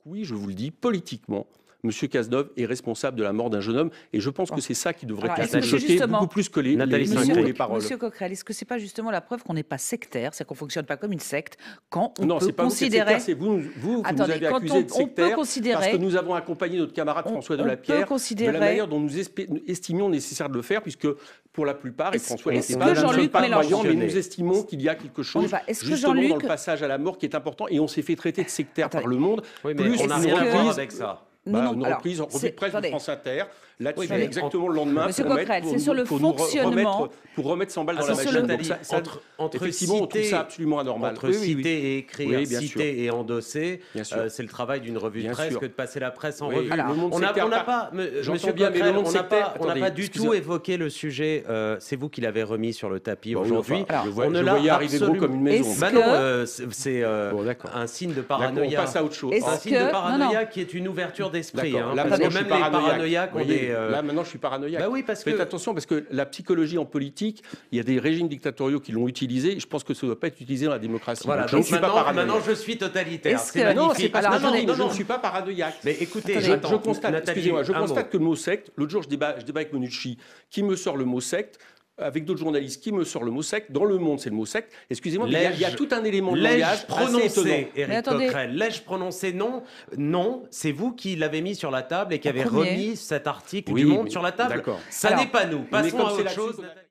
oui, je vous le dis, politiquement, M. Cazeneuve est responsable de la mort d'un jeune homme. Et je pense que c'est ça qui devrait choquer beaucoup plus que les mots et les paroles. Monsieur Coquerel, est-ce que ce n'est pas justement la preuve qu'on n'est pas sectaire, c'est qu'on ne fonctionne pas comme une secte, quand on non, peut c'est pas considérer... c'est vous nous avez accusé de sectaire parce que nous avons accompagné notre camarade François Delapierre de la manière dont nous estimions nécessaire de le faire, puisque pour la plupart, et François n'était pas croyant, mais nous estimons qu'il y a quelque chose justement dans le passage à la mort qui est important, et on s'est fait traiter de sectaire par le monde. Oui, mais on n'a rien à voir avec ça. Une reprise de presse de France Inter, là-dessus, exactement le lendemain, Monsieur Coquerel, c'est sur le fonctionnement... Pour remettre 100 balles dans la machine. Effectivement, on trouve ça absolument anormal. Entre citer et écrire, citer et endosser, c'est le travail d'une revue de presse que de passer la presse en revue. On n'a pas, Monsieur Coquerel, on n'a pas du tout évoqué le sujet. C'est vous qui l'avez remis sur le tapis aujourd'hui. On ne l'a arrivé gros comme une maison. Non, c'est un signe de paranoïa. On passe à autre chose. Un signe de paranoïa qui est une ouverture d'esprit. Parce que même les paranoïaques ont des... Là, maintenant, je suis paranoïaque. Oui, parce que... Faites attention, parce que la psychologie en politique, il y a des régimes dictatoriaux qui l'ont utilisé. Je pense que ça ne doit pas être utilisé dans la démocratie. Voilà, donc maintenant, je suis totalitaire. C'est magnifique. Je ne suis pas paranoïaque. Mais écoutez, je constate que le mot secte, l'autre jour, je débat avec Menucci, qui me sort le mot secte, avec d'autres journalistes qui me sortent le mot secte. Dans Le Monde, c'est le mot secte. Excusez-moi, mais il y a tout un élément de langage prononcé, Éric Coquerel. L'ai-je prononcé? Non. Non, c'est vous qui l'avez mis sur la table et qui avez remis cet article du Monde sur la table. Ça n'est pas nous. Passons à autre chose.